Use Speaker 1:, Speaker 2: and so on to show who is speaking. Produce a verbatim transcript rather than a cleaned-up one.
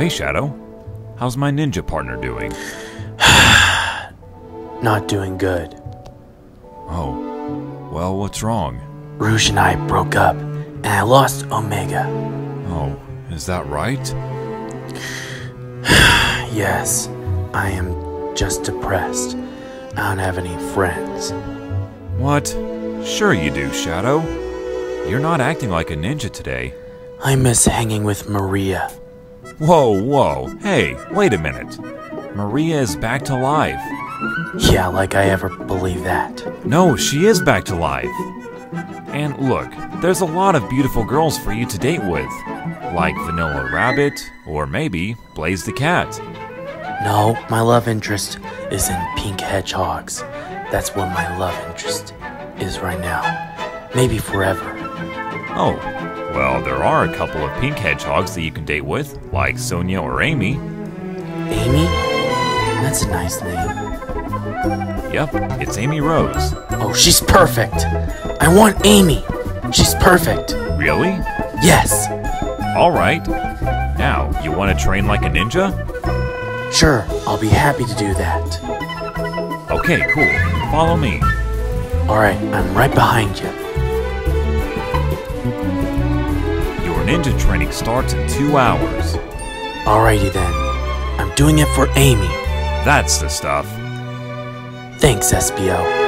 Speaker 1: Hey, Shadow. How's my ninja partner doing?
Speaker 2: Not doing good.
Speaker 1: Oh, well, what's wrong?
Speaker 2: Rouge and I broke up, and I lost Omega.
Speaker 1: Oh, is that right?
Speaker 2: Yes, I am just depressed. I don't have any friends.
Speaker 1: What? Sure you do, Shadow. You're not acting like a ninja today.
Speaker 2: I miss hanging with Maria.
Speaker 1: Whoa, whoa, hey, wait a minute. Maria is back to life.
Speaker 2: Yeah, like I ever believe that.
Speaker 1: No, she is back to life. And look, there's a lot of beautiful girls for you to date with, like Vanilla Rabbit, or maybe Blaze the Cat.
Speaker 2: No, my love interest is in pink hedgehogs. That's what my love interest is right now. Maybe forever.
Speaker 1: Oh, well, there are a couple of pink hedgehogs that you can date with, like Sonia or Amy.
Speaker 2: Amy? That's a nice name.
Speaker 1: Yep, it's Amy Rose.
Speaker 2: Oh, she's perfect. I want Amy. She's perfect.
Speaker 1: Really?
Speaker 2: Yes.
Speaker 1: All right. Now, you want to train like a ninja?
Speaker 2: Sure, I'll be happy to do that.
Speaker 1: Okay, cool. Follow me.
Speaker 2: All right, I'm right behind you.
Speaker 1: Your ninja training starts in two hours.
Speaker 2: Alrighty then. I'm doing it for Amy.
Speaker 1: That's the stuff.
Speaker 2: Thanks, Espio.